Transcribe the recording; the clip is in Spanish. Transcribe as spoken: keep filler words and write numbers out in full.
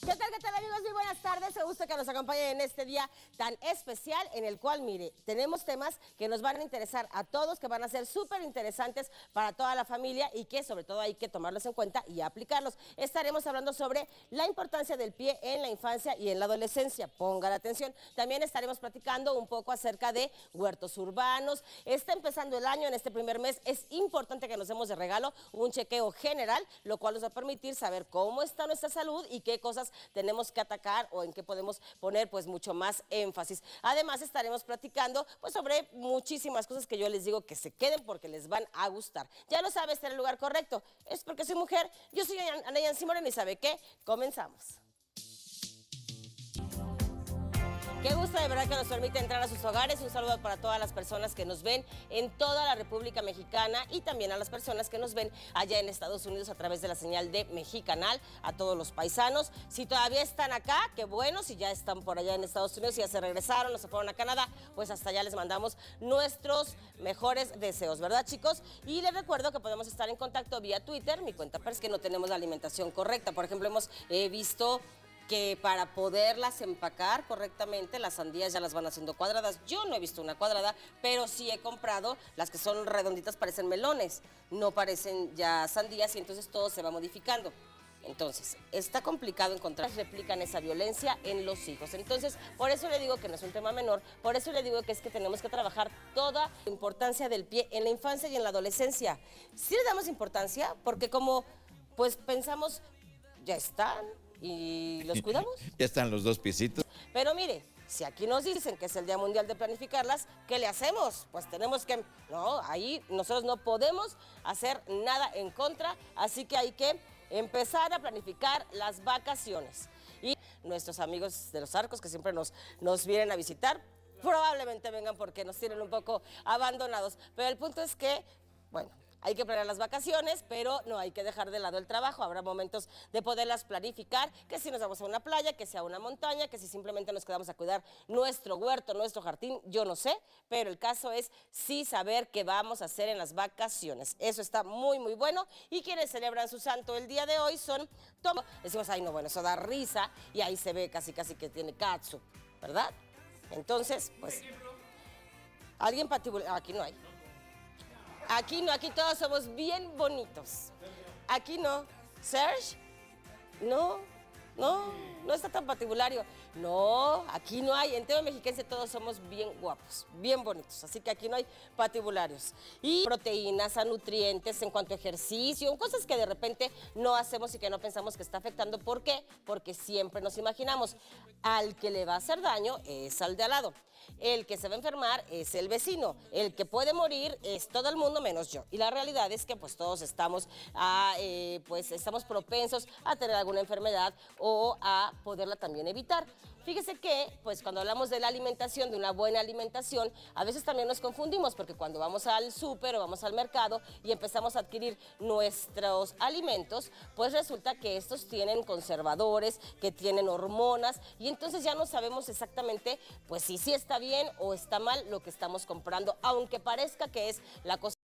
¿Qué tal, qué tal, amigos? Muy buenas tardes. Me gusta que nos acompañen en este día tan especial en el cual, mire, tenemos temas que nos van a interesar a todos, que van a ser súper interesantes para toda la familia y que sobre todo hay que tomarlos en cuenta y aplicarlos. Estaremos hablando sobre la importancia del pie en la infancia y en la adolescencia. Pongan atención. También estaremos platicando un poco acerca de huertos urbanos. Está empezando el año, en este primer mes es importante que nos demos de regalo un chequeo general, lo cual nos va a permitir saber cómo está nuestra salud y qué cosas tenemos que atacar o en qué podemos poner pues mucho más énfasis. Además estaremos platicando pues sobre muchísimas cosas que yo les digo que se queden porque les van a gustar. Ya lo sabes, está en el lugar correcto. Es porque soy mujer. Yo soy Ana Yancy Moreno y ¿sabe qué? Comenzamos. Qué gusto de verdad que nos permite entrar a sus hogares. Un saludo para todas las personas que nos ven en toda la República Mexicana y también a las personas que nos ven allá en Estados Unidos a través de la señal de Mexicanal, a todos los paisanos. Si todavía están acá, qué bueno. Si ya están por allá en Estados Unidos, si ya se regresaron o se fueron a Canadá, pues hasta allá les mandamos nuestros mejores deseos, ¿verdad, chicos? Y les recuerdo que podemos estar en contacto vía Twitter. Mi cuenta es que no tenemos la alimentación correcta. Por ejemplo, hemos eh, visto que para poderlas empacar correctamente, las sandías ya las van haciendo cuadradas. Yo no he visto una cuadrada, pero sí he comprado las que son redonditas, parecen melones, no parecen ya sandías y entonces todo se va modificando. Entonces, está complicado encontrar, replican esa violencia en los hijos. Entonces, por eso le digo que no es un tema menor, por eso le digo que es que tenemos que trabajar toda la importancia del pie en la infancia y en la adolescencia. Sí le damos importancia porque como pues pensamos, ya están, y los cuidamos. Ya están los dos piecitos. Pero mire, si aquí nos dicen que es el Día Mundial de Planificarlas, ¿qué le hacemos? Pues tenemos que, no, ahí nosotros no podemos hacer nada en contra, así que hay que empezar a planificar las vacaciones. Y nuestros amigos de los Arcos que siempre nos, nos vienen a visitar, probablemente vengan porque nos tienen un poco abandonados, pero el punto es que, bueno, hay que planear las vacaciones, pero no hay que dejar de lado el trabajo. Habrá momentos de poderlas planificar, que si nos vamos a una playa, que sea a una montaña, que si simplemente nos quedamos a cuidar nuestro huerto, nuestro jardín, yo no sé, pero el caso es sí saber qué vamos a hacer en las vacaciones. Eso está muy, muy bueno. Y quienes celebran su santo el día de hoy son, todos, decimos, ay, no, bueno, eso da risa, y ahí se ve casi, casi que tiene katsu, ¿verdad? Entonces, pues, alguien patibular, aquí no hay. Aquí no, aquí todos somos bien bonitos. Aquí no. Serge, no, no, no está tan patibulario. No, aquí no hay. En tema mexiquense todos somos bien guapos, bien bonitos. Así que aquí no hay patibularios. Y proteínas, a nutrientes en cuanto a ejercicio, cosas que de repente no hacemos y que no pensamos que está afectando. ¿Por qué? Porque siempre nos imaginamos, al que le va a hacer daño es al de al lado. El que se va a enfermar es el vecino. El que puede morir es todo el mundo menos yo. Y la realidad es que pues todos estamos, a, eh, pues, estamos propensos a tener alguna enfermedad o a poderla también evitar. Fíjese que, pues cuando hablamos de la alimentación, de una buena alimentación, a veces también nos confundimos porque cuando vamos al súper o vamos al mercado y empezamos a adquirir nuestros alimentos, pues resulta que estos tienen conservadores, que tienen hormonas y entonces ya no sabemos exactamente, pues si sí está bien o está mal lo que estamos comprando, aunque parezca que es la cosa